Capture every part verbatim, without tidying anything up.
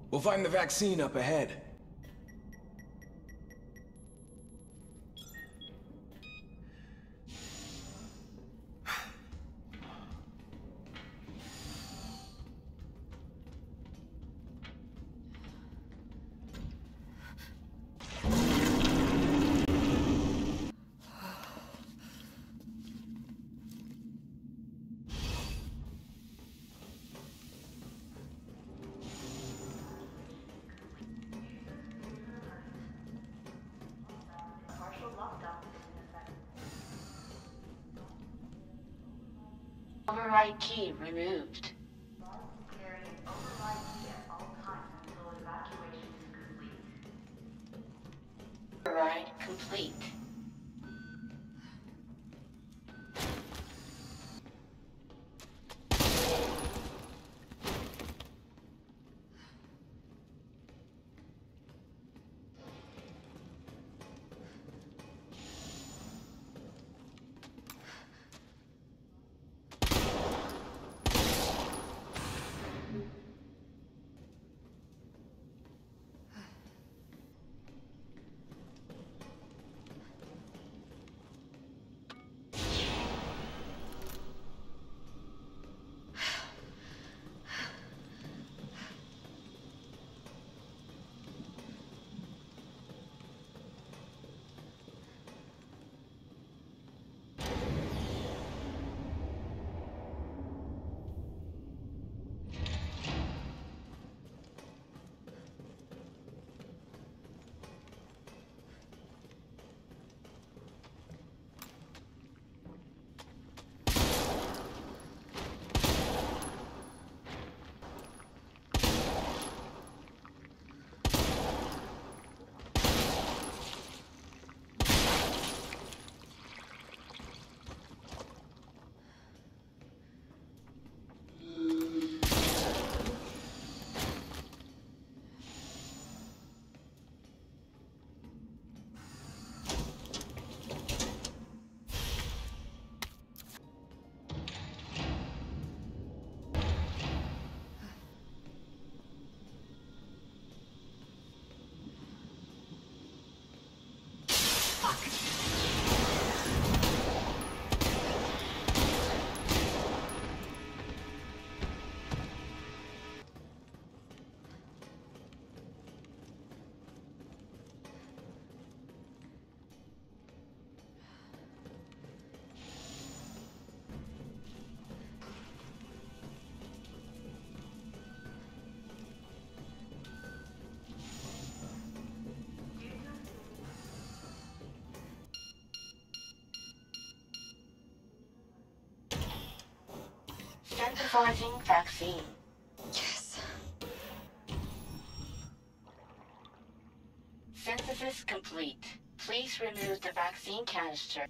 We'll find the vaccine up ahead. Override key removed. Carry an override key at all times until evacuation is complete. Override complete. Synthesizing vaccine. Yes. Synthesis complete. Please remove the vaccine canister.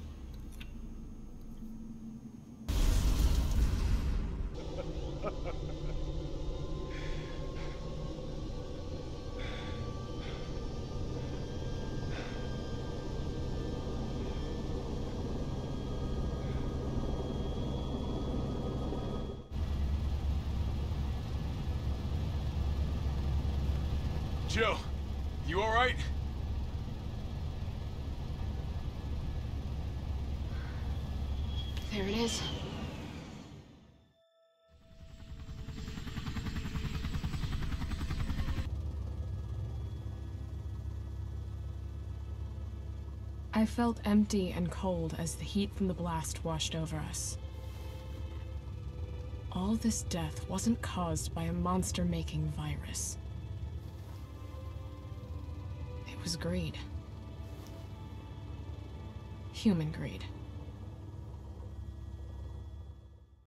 Jill, you all right? There it is. I felt empty and cold as the heat from the blast washed over us. All this death wasn't caused by a monster-making virus. It was greed. Human greed.